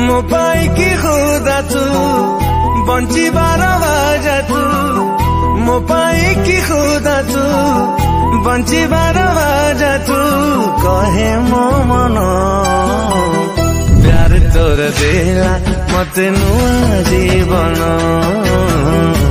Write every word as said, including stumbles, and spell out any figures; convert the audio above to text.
मो पाई की खुदा तू बंचिबार वजह तू मो पाई की खुदा तू बंचिबार वजह तू कहे मो मन प्यार तोर देला मते नुआ जीवन।